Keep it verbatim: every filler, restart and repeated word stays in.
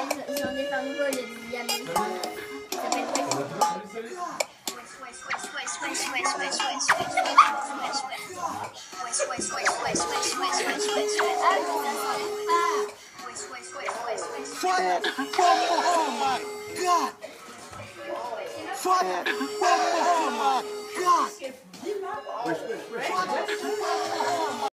j'en ai fait un nouveau, le dixième. Il s'appelle Fire! Oh my God! Fire! Oh my God!